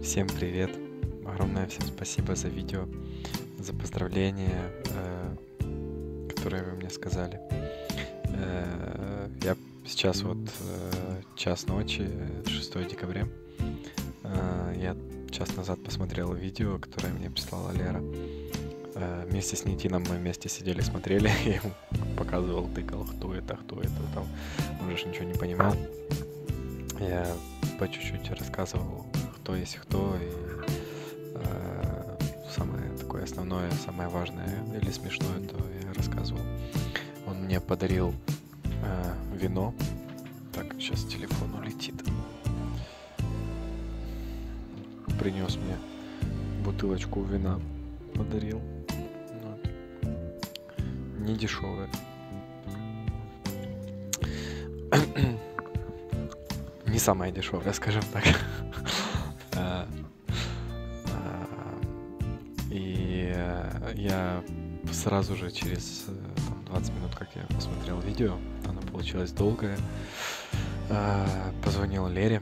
Всем привет! Огромное всем спасибо за видео, за поздравления, которые вы мне сказали. Я сейчас час ночи, 6 декабря. Я час назад посмотрел видео, которое мне прислала Лера. Вместе с Нитином мы вместе сидели, смотрели, я ему показывал, тыкал, кто это, там. Он же ничего не понимал. Я по чуть-чуть рассказывал, кто есть кто, и самое такое основное, самое важное или смешное, то я рассказывал. Он мне подарил вино. Так, сейчас телефон улетит. Принес мне бутылочку вина, подарил. Вот. Не дешевое. Не самое дешевое, скажем так. И я сразу же через 20 минут, как я посмотрел видео, оно получилось долгое, позвонил Лере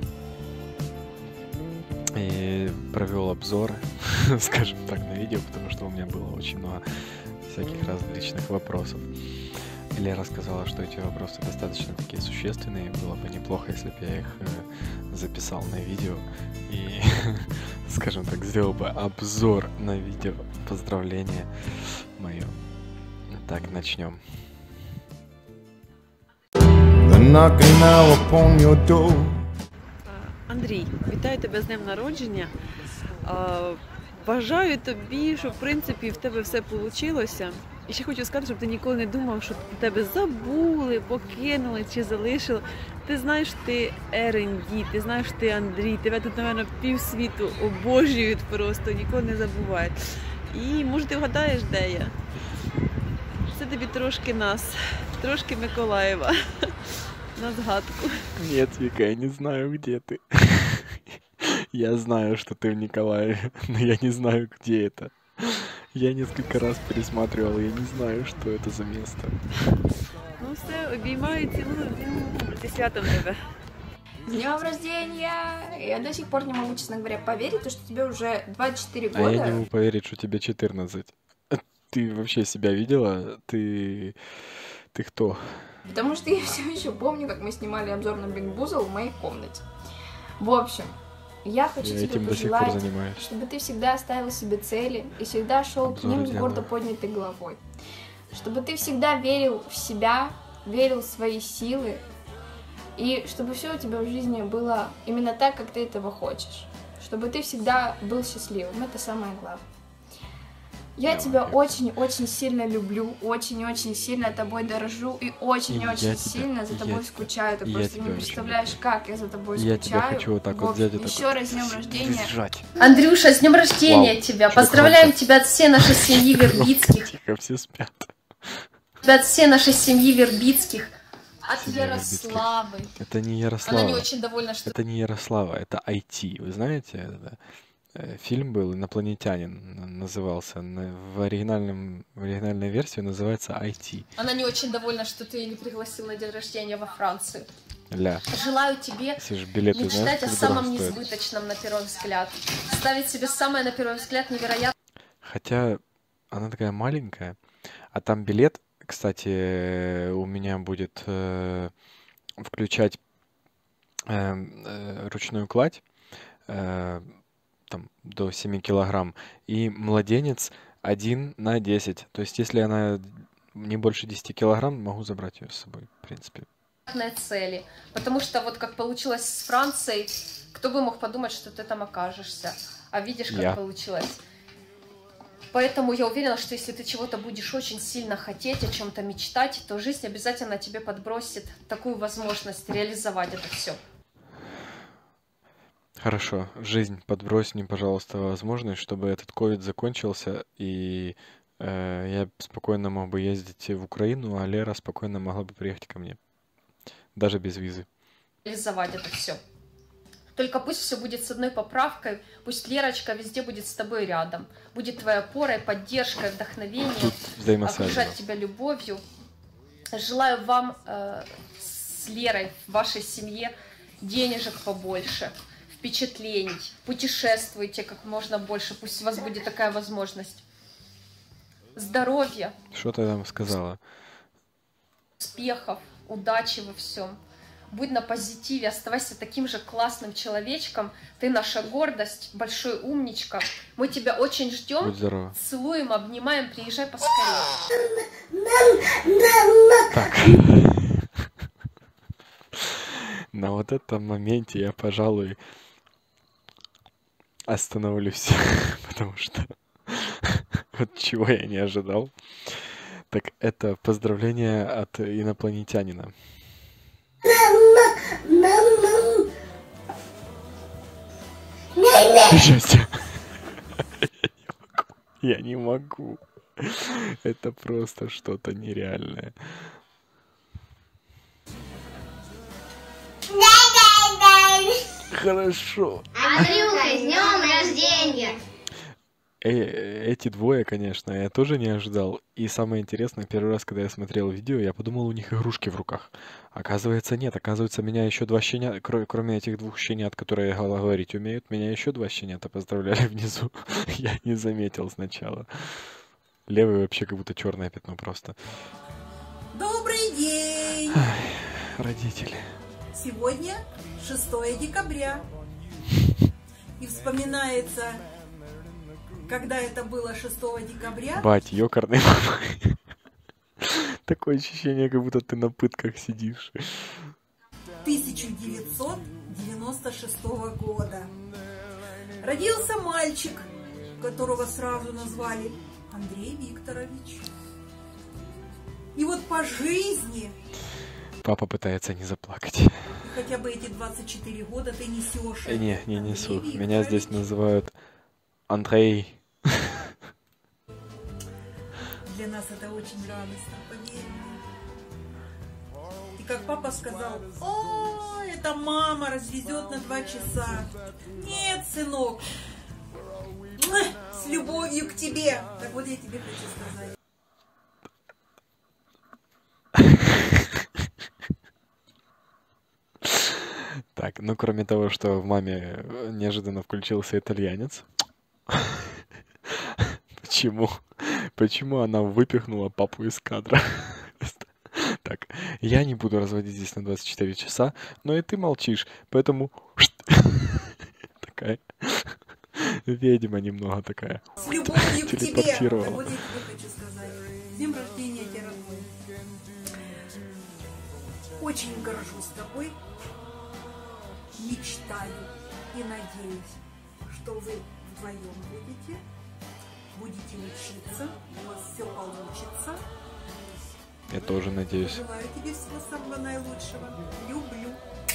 и провел обзор, скажем так, на видео, потому что у меня было очень много всяких различных вопросов. И Лера сказала, что эти вопросы достаточно такие существенные, было бы неплохо, если бы я их записал на видео и, скажем так, сделал бы обзор на видео. Поздравление мое. Так, начнем. Андрій, вітаю тебе з днем народження. Бажаю тобі, щоб в принципі в тебе все вийшло. І ще хочу сказати, щоб ти ніколи не думав, що тебе забули, покинули чи залишили. Ти знаєш, ти R&D, ти знаєш, ти Андрій, тебе тут, напевно, півсвіту обожнюють просто, ніколи не забувають. І, може, ти вгадаєш, де я? Це тобі трошки нас, трошки Миколаєва, на згадку. Нет, Вика, я не знаю, где ты. Я знаю, что ты в Николаеве, но я не знаю, где это. Я несколько раз пересматривал, я не знаю, что это за место. Ну все, обіймаю, цілую, зі святом тебе. С днем рождения! Я до сих пор не могу, честно говоря, поверить, что тебе уже 24 года. А я не могу поверить, что тебе 14. Ты вообще себя видела? Ты кто? Потому что я все еще помню, как мы снимали обзор на Big Boozle в моей комнате. В общем, я хочу тебе этим до сих пор пожелать, занимаюсь. чтобы ты всегда ставил себе цели и всегда шел к ним с делаю. гордо поднятой головой. Чтобы ты всегда верил в себя, верил в свои силы, и чтобы все у тебя в жизни было именно так, как ты этого хочешь. Чтобы ты всегда был счастливым. Это самое главное. Я тебя очень-очень сильно люблю, очень-очень сильно тобой дорожу и очень-очень сильно за тобой скучаю. Ты просто не представляешь, как я за тобой скучаю. Я тебя хочу вот так вот взять и еще раз с днем рождения. Сжать. Андрюша, с днем рождения тебя! Поздравляем тебя от всей нашей семьи Вербицких. Тихо, все спят. Тебя от всей нашей семьи Вербицких. От Семья Ярославы. Это не Ярослава. Она не очень довольна, что... Это не Ярослава, это IT. Вы знаете, это фильм был «Инопланетянин» назывался. В оригинальной версии называется IT. Она не очень довольна, что ты ее не пригласил на день рождения во Францию. Ля. Желаю тебе Билеты, мечтать о сколько самом дорого стоит? несбыточном на первый взгляд. Ставить себе самое на первый взгляд невероятное. Хотя она такая маленькая, а там билет, кстати, у меня будет включать ручную кладь, там, до 7 килограмм, и младенец 1 на 10. То есть, если она не больше 10 килограмм, могу забрать ее с собой, в принципе. Цели. Потому что вот как получилось с Францией, кто бы мог подумать, что ты там окажешься. А видишь, как получилось. Поэтому я уверена, что если ты чего-то будешь очень сильно хотеть, о чем-то мечтать, то жизнь обязательно тебе подбросит такую возможность реализовать это все. Хорошо. Жизнь, подбрось мне, пожалуйста, возможность, чтобы этот ковид закончился, и я спокойно мог бы ездить в Украину, а Лера спокойно могла бы приехать ко мне. Даже без визы. Реализовать это все. Только пусть все будет с одной поправкой, пусть Лерочка везде будет с тобой рядом, будет твоей опорой, поддержкой, вдохновением, окружать тебя любовью. Желаю вам с Лерой в вашей семье денежек побольше, в впечатлений, путешествуйте как можно больше, пусть у вас будет такая возможность. Здоровья. Что ты там сказала? Успехов, удачи во всем. Будь на позитиве, оставайся таким же классным человечком. Ты наша гордость, большой умничка. Мы тебя очень ждем. Будь здорова. Целуем, обнимаем, приезжай поскорее. Так. На вот этом моменте я, пожалуй, остановлюсь, потому что вот чего я не ожидал. Так это поздравление от инопланетянина. Счастье. Я не могу. Это просто что-то нереальное. Хорошо. Андрюха, с днем рождения! Эти двое, конечно, я тоже не ожидал. И самое интересное, первый раз, когда я смотрел видео, я подумал, у них игрушки в руках. Оказывается, нет. Оказывается, меня еще два щенята, кроме этих двух щенят, которые говорить умеют, меня еще два щенята поздравляли внизу. Я не заметил сначала. Левый вообще как будто черное пятно просто. Добрый день! Родители. Сегодня 6 декабря. И вспоминается, когда это было 6 декабря. Бать, ёкарный мама. Такое ощущение, как будто ты на пытках сидишь. 1996 года. Родился мальчик, которого сразу назвали Андрей Викторович. И вот по жизни... Папа пытается не заплакать. Хотя бы эти 24 года ты несешь. Не несу. Меня здесь называют Андрей. Для нас это очень радостно, поверь мне. И как папа сказал, о, это мама развезет на 2 часа. Нет, сынок, с любовью к тебе. Так вот я тебе хочу сказать. Так, ну кроме того, что в маме неожиданно включился итальянец. Почему? Почему она выпихнула папу из кадра? Так, я не буду разводить здесь на 24 часа, но и ты молчишь, поэтому... Такая ведьма немного такая. С любовью к тебе. Телепортировала. Вот я тебе хочу сказать. С днем рождения тебя, родной. Очень горжусь тобой. Мечтаю и надеюсь, что вы вдвоем будете учиться, у вас все получится. Я тоже надеюсь. Желаю тебе всего самого наилучшего. Люблю.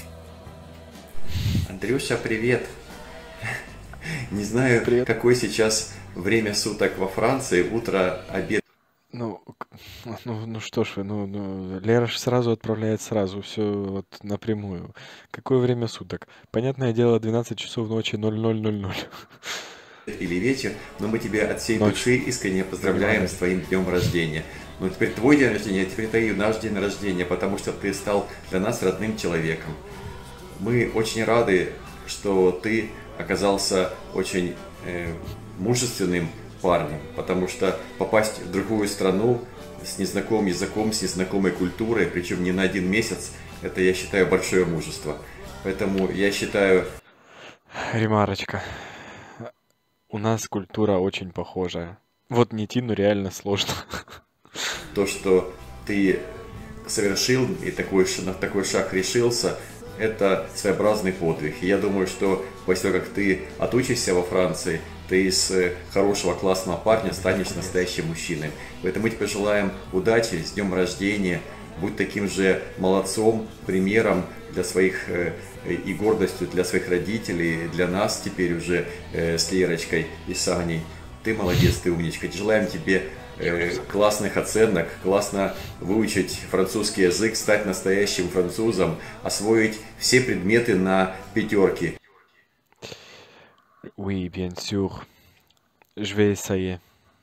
Андрюша, привет! Не знаю, Привет. какое сейчас время суток во Франции, утро, обед. Ну что ж вы, Лера ж сразу отправляет сразу, все вот напрямую. Какое время суток? Понятное дело, 12 часов ночи 00:00. Или вечер, но мы тебя от всей Ночь. души искренне поздравляем с твоим днем рождения. Ну теперь твой день рождения, теперь это и наш день рождения, потому что ты стал для нас родным человеком. Мы очень рады, что ты оказался очень мужественным парнем, потому что попасть в другую страну с незнакомым языком, с незнакомой культурой, причем не на 1 месяц, это, я считаю, большое мужество. Поэтому я считаю... Ремарочка. У нас культура очень похожая. Вот не Тину реально сложно. То, что ты совершил и на такой шаг решился, это своеобразный подвиг. И я думаю, что после того, как ты отучишься во Франции, ты из хорошего, классного парня станешь настоящим мужчиной. Поэтому мы тебе желаем удачи, с днем рождения. Будь таким же молодцом, примером для своих и гордостью для своих родителей, для нас теперь уже с Лерочкой и Саней. Ты молодец, ты умничка. Желаем тебе классных оценок, классно выучить французский язык, стать настоящим французом, освоить все предметы на 5. Oui, bien sûr. Je vais essayer.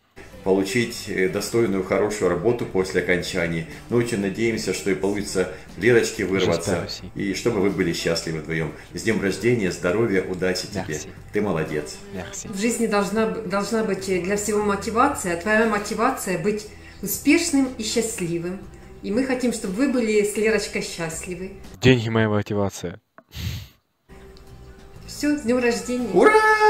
получить достойную, хорошую работу после окончания. Мы очень надеемся, что и получится Лерочке вырваться, и чтобы вы были счастливы вдвоем. С днем рождения, здоровья, удачи тебе. Merci. Ты молодец. Merci. В жизни должна быть для всего мотивация. Твоя мотивация быть успешным и счастливым. И мы хотим, чтобы вы были с Лерочкой счастливы. Деньги моя мотивация. Все, с днем рождения. Ура!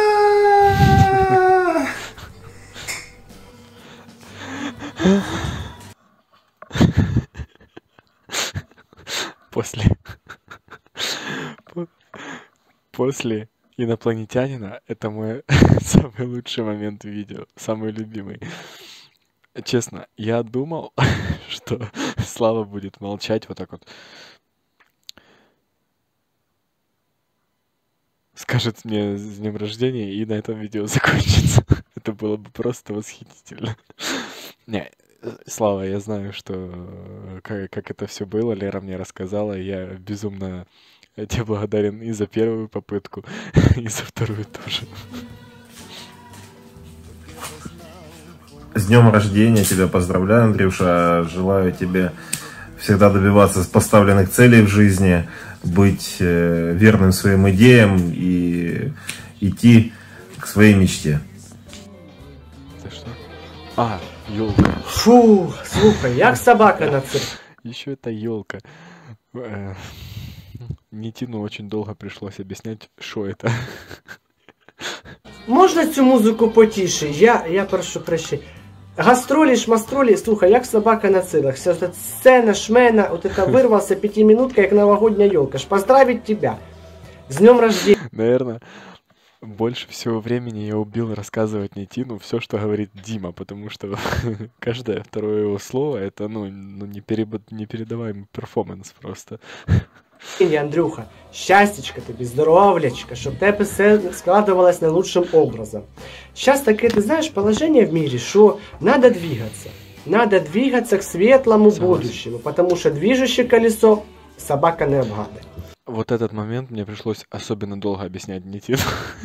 После инопланетянина это мой самый лучший момент в видео, самый любимый. Честно, я думал, что Слава будет молчать вот так вот. Скажет мне с днем рождения, и на этом видео закончится. Это было бы просто восхитительно. Не, Слава, я знаю, что как это все было, Лера мне рассказала, я безумно тебе благодарен и за первую попытку, и за вторую тоже. С днем рождения тебя поздравляю, Андрюша. Желаю тебе всегда добиваться поставленных целей в жизни, быть верным своим идеям и идти к своей мечте. Это что? А, елка. Фу, слухай, як собака на цирке. Еще это елка. Нитину очень долго пришлось объяснять, что это. Можна цю музику потише? Я прошу прощения. Гастролі, шмастролі, слухай, як собака на цирках. Вся эта сцена, шмена, вот это вырвался пятиминутка, как новогодняя елка. Ж поздравить тебя. С днем рождения. Наверное, больше всего времени я убил рассказывать Нитину все, что говорит Дима, потому что каждое второе его слово это, непередаваемый перформанс просто. Андрюха, счастьечко тобі, здоровлячка, щоб тебе все складывалось наилучшим образом. Сейчас такое, ты знаешь, положение в мире, что надо двигаться. Надо двигаться к светлому будущему, потому что движущее колесо собака не обгадает. Вот этот момент мне пришлось особенно долго объяснять Нитину.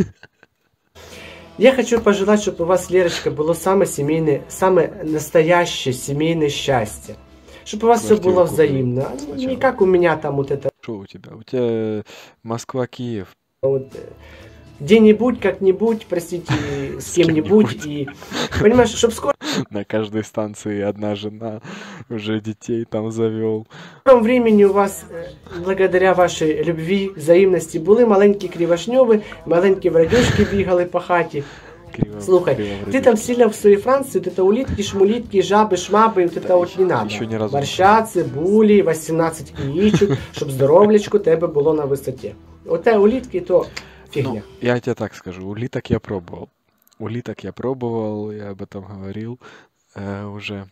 Я хочу пожелать, чтобы у вас, Лерочка, было самое семейное, самое настоящее семейное счастье. Чтобы у вас все было взаимно. Не как у меня там вот это. Что у тебя? У тебя Москва-Киев. Вот, где-нибудь, как-нибудь, простите, с кем-нибудь. И, понимаешь, чтобы скоро... На каждой станции одна жена, уже детей там завел. В скором времени у вас, благодаря вашей любви, взаимности, були маленькі кривошньови, маленькі врадюшки бігали по хаті. Слухай, ты там сильно в своей Франции, вот это улитки, шмулитки, жабы, шмабы, вот это вот не надо. Борща, цибулі, 18 яичек, щоб здоровлячко тебе було на висоті. Оте улитки, то фигня. Ну, я тебе так скажу, улиток я пробовал. Я об этом говорил уже.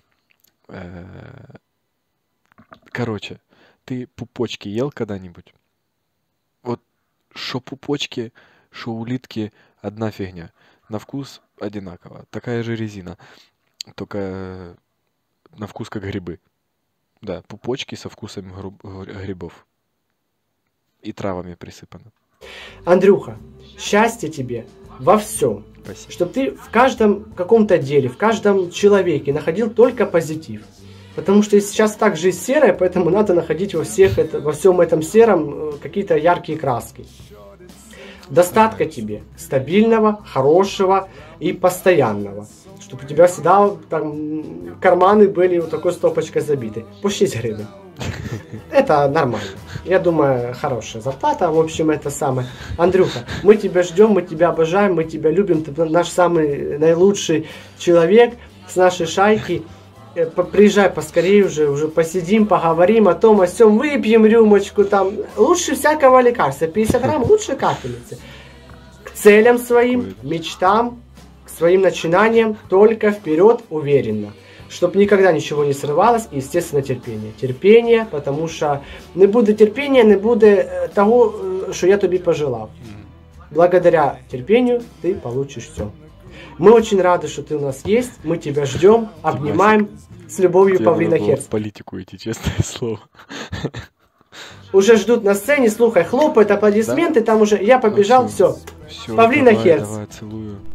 Короче, ты пупочки ел когда-нибудь? Вот шо пупочки, шо улитки, одна фигня. На вкус одинаково. Такая же резина. Только на вкус как грибы. Да, пупочки со вкусом грибов. И травами присыпаны. Андрюха, счастье тебе во всем. Спасибо. Чтобы ты в каждом каком-то деле, в каждом человеке находил только позитив. Потому что сейчас так жизнь серая, поэтому надо находить во всем этом сером какие-то яркие краски. Достатка тебе, стабильного, хорошего и постоянного. Чтобы у тебя всегда там карманы были вот такой стопочкой забиты. По 6 гривен. Это нормально. Я думаю, хорошая зарплата. В общем, это самое. Андрюха, мы тебя ждем, мы тебя обожаем, мы тебя любим. Ты наш самый наилучший человек с нашей шайки. Приезжай поскорее уже посидим, поговорим о том, о сём, выпьем рюмочку там. Лучше всякого лекарства. 50 грамм лучше капельницы. К целям своим, мечтам, к своим начинаниям только вперед уверенно. Чтобы никогда ничего не срывалось, и, естественно, терпение. Терпение, потому что не буде терпения, не буде того, что я тобі пожелал. Благодаря терпению ты получишь все. Мы очень рады, что ты у нас есть. Мы тебя ждем, обнимаем. С любовью, Павлина Херц. В политику идти, честное слово. Уже ждут на сцене, слухай, хлопают аплодисменты, да? Там уже я побежал, все. Павлина Херц. Давай, целую.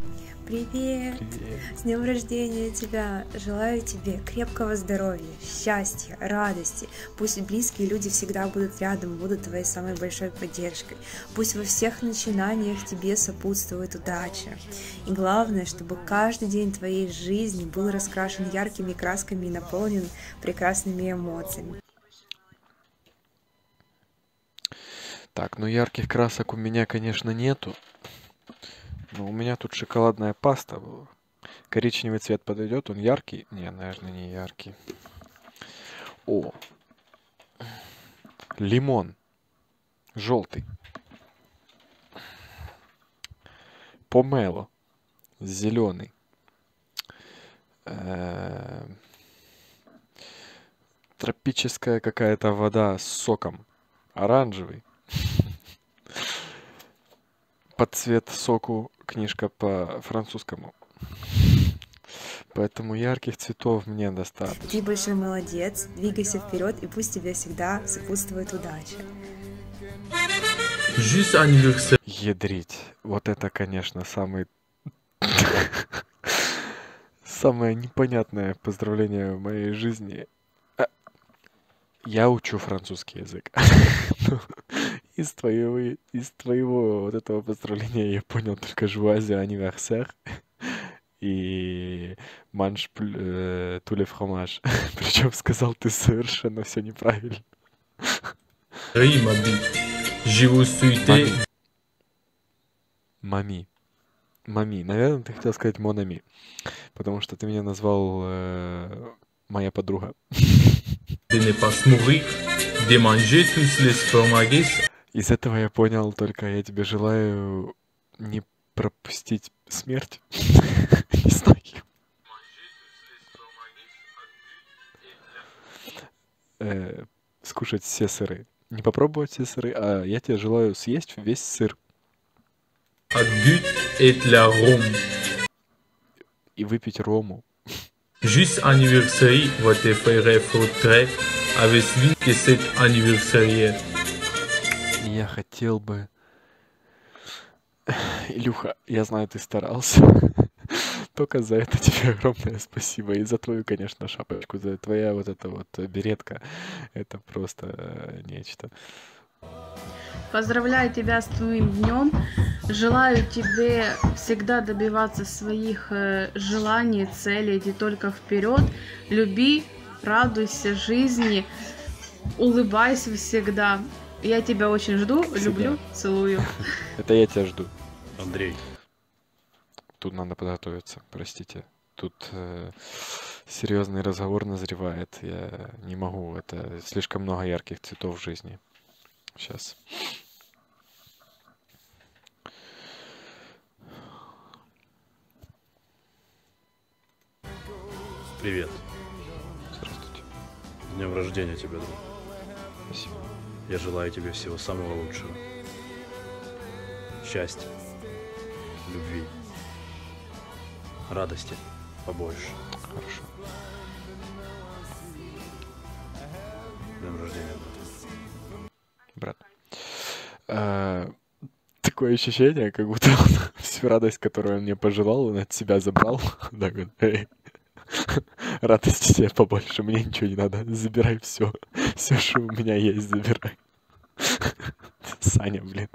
Привет! С днем рождения тебя! Желаю тебе крепкого здоровья, счастья, радости. Пусть близкие люди всегда будут рядом, будут твоей самой большой поддержкой. Пусть во всех начинаниях тебе сопутствует удача. И главное, чтобы каждый день твоей жизни был раскрашен яркими красками и наполнен прекрасными эмоциями. Так, ну ярких красок у меня, конечно, нету. Но у меня тут шоколадная паста. Коричневый цвет подойдет, он яркий? Не, наверное, не яркий. О! Лимон. Желтый. Помело. Зеленый. Тропическая какая-то вода с соком. Оранжевый. Под цвет соку книжка по-французскому. Поэтому ярких цветов мне достаточно. Ты большой молодец, двигайся вперед, и пусть тебе всегда сопутствует удача. Ядрить. Вот это, конечно, самое непонятное поздравление в моей жизни. Я учу французский язык. Из твоего вот этого поздравления я понял только joyeux anniversaire и mange tous les fromages. Причем сказал ты совершенно все неправильно. Мами. Мами. Наверное, ты хотел сказать mon ami, потому что ты меня назвал моя подруга. Из этого я понял только, я тебе желаю не пропустить смерть. Не знаю. Скушать все сыры. Не попробовать все сыры, а я тебе желаю съесть весь сыр. И выпить рому. Juste anniversaire, votre frère faudrait avec lui que cet anniversaire. Я хотел бы... Илюха, я знаю, ты старался. Только за это тебе огромное спасибо. И за твою, конечно, шапочку. За твоя вот эта вот беретка. Это просто нечто. Поздравляю тебя с твоим днем. Желаю тебе всегда добиваться своих желаний, целей. Иди только вперед. Люби, радуйся жизни. Улыбайся всегда. Я тебя очень жду, люблю, целую. Это я тебя жду. Андрей. Тут надо подготовиться, простите. Тут серьезный разговор назревает. Я не могу. Это слишком много ярких цветов в жизни. Сейчас. Привет. Здравствуйте. С днем рождения тебя, друг. Спасибо. Я желаю тебе всего самого лучшего. Счастья, любви, радости побольше. Хорошо. С днем рождения, брат. Такое ощущение, как будто он всю радость, которую он мне пожелал, он от себя забрал. Да, говорит, эй, радости тебе побольше, мне ничего не надо, забирай все. Все, что у меня есть, забирай. Саня, блин.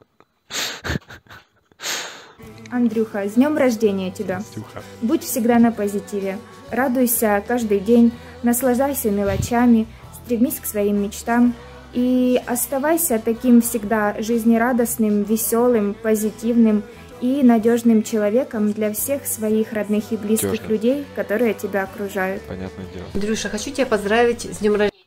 Андрюха, с днем рождения тебя. Андрюха. Будь всегда на позитиве. Радуйся каждый день, наслаждайся мелочами, стремись к своим мечтам и оставайся таким всегда жизнерадостным, веселым, позитивным и надежным человеком для всех своих родных и близких людей, которые тебя окружают. Понятное дело. Андрюша, хочу тебя поздравить с днем рождения.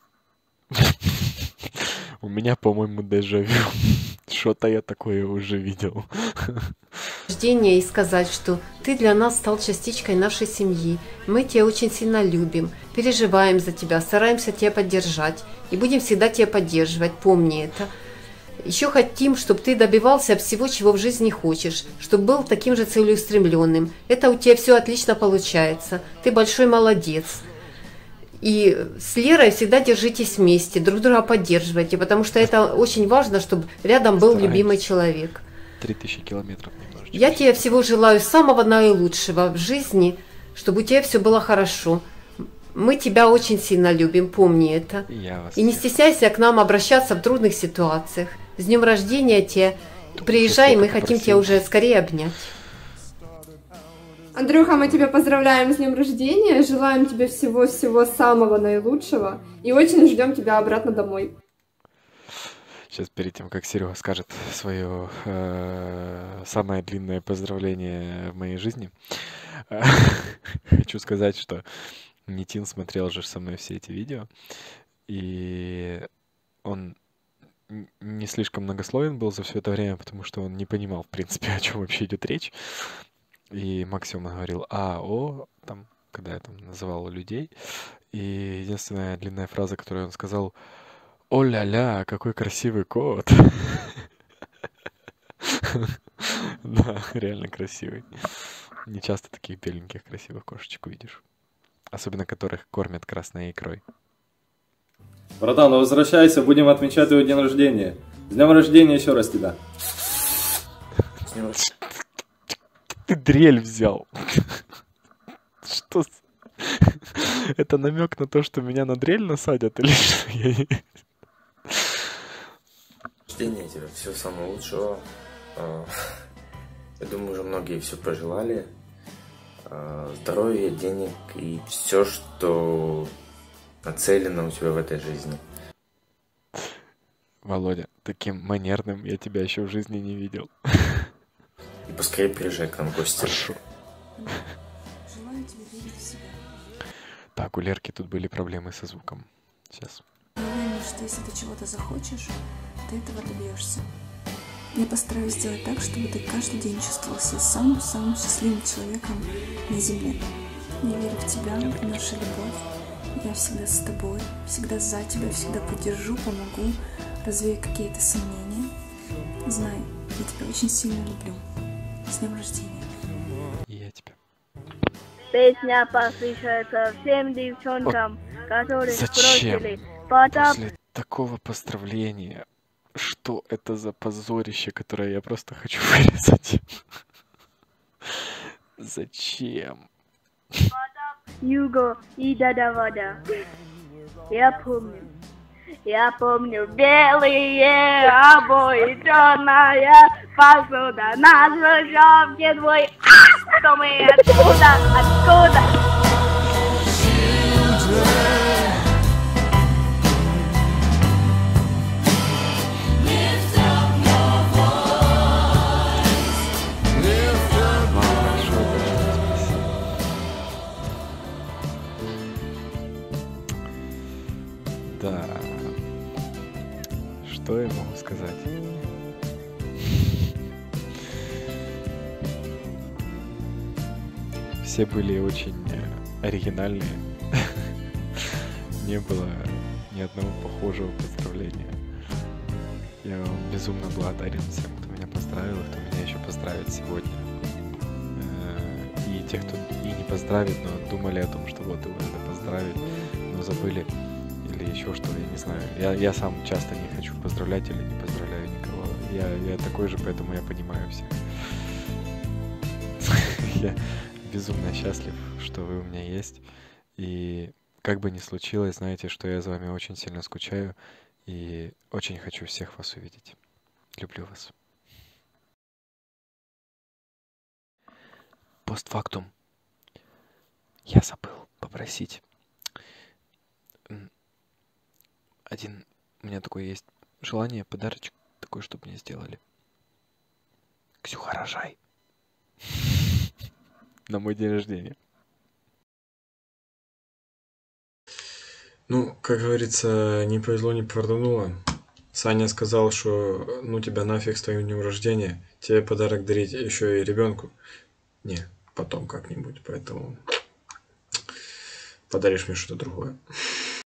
У меня, по-моему, дежавю. Что-то я такое уже видел. И сказать, что ты для нас стал частичкой нашей семьи. Мы тебя очень сильно любим, переживаем за тебя, стараемся тебя поддержать и будем всегда тебя поддерживать. Помни это. Еще хотим, чтобы ты добивался всего, чего в жизни хочешь, чтобы был таким же целеустремленным. Это у тебя все отлично получается. Ты большой молодец. И с Лерой всегда держитесь вместе, друг друга поддерживайте, потому что это очень важно, чтобы рядом был любимый человек. 3000 километров немножечко. Я тебе всего желаю самого наилучшего в жизни, чтобы у тебя все было хорошо. Мы тебя очень сильно любим, помни это. И не стесняйся к нам обращаться в трудных ситуациях. С днем рождения тебе. Приезжай, мы хотим тебя уже скорее обнять. Андрюха, мы тебя поздравляем с днем рождения, желаем тебе всего-всего самого наилучшего и очень ждем тебя обратно домой. Сейчас перед тем, как Серега скажет свое самое длинное поздравление в моей жизни, хочу сказать, что Нитин смотрел же со мной все эти видео, и он не слишком многословен был за все это время, потому что он не понимал, в принципе, о чем вообще идет речь. И максимум говорил там, когда я там называл людей. И единственная длинная фраза, которую он сказал: «О-ля-ля, какой красивый кот!» Да, реально красивый. Не часто таких беленьких красивых кошечек увидишь. Особенно которых кормят красной икрой. Братан, ну возвращайся, будем отмечать твой день рождения. С днем рождения еще раз тебя. Ты дрель взял. Что? Это намек на то, что меня на дрель насадят или что? Рождения тебе, всего самого лучшего. Я думаю, уже многие все пожелали. Здоровья, денег и все, что нацелено у тебя в этой жизни. Володя, таким манерным я тебя еще в жизни не видел. И поскорее приезжай к нам в гости. Хорошо. Желаю тебе верить в себя. Так, у Лерки тут были проблемы со звуком. Сейчас. Я уверена, что если ты чего-то захочешь, ты этого добьешься. Я постараюсь сделать так, чтобы ты каждый день чувствовал себя самым-самым счастливым человеком на земле. Я верю в тебя, в нашу любовь. Я всегда с тобой, всегда за тебя, всегда поддержу, помогу, развею какие-то сомнения. Знай, я тебя очень сильно люблю. С днем рождения. И я тебя. Песня посвящается всем девчонкам, которые Зачем? бросили После такого поздравления, что это за позорище, которое я просто хочу вырезать? Зачем? Юго и Дадавада. Я помню белые обои, черная посуда, на зажавке твой, что мы откуда? Да. Что я могу сказать? Все были очень оригинальные. Не было ни одного похожего поздравления. Я вам безумно благодарен всем, кто меня поздравил, и кто меня еще поздравит сегодня. И те, кто и не поздравит, но думали о том, что вот его надо поздравить, но забыли. Или еще что, я не знаю. Я сам часто не хочу поздравлять или не поздравляю никого. Я такой же, поэтому я понимаю всех. Я безумно счастлив, что вы у меня есть. И как бы ни случилось, знаете, что я за вами очень сильно скучаю. И очень хочу всех вас увидеть. Люблю вас. Постфактум. Я забыл попросить. У меня такое есть желание, подарочек такой, чтобы мне сделали. Ксюха, рожай. На мой день рождения. Ну, как говорится, не повезло, не портануло. Саня сказал, что ну тебя нафиг с твоим днем рождения. Тебе подарок дарить еще и ребенку. Не, потом как-нибудь, поэтому подаришь мне что-то другое.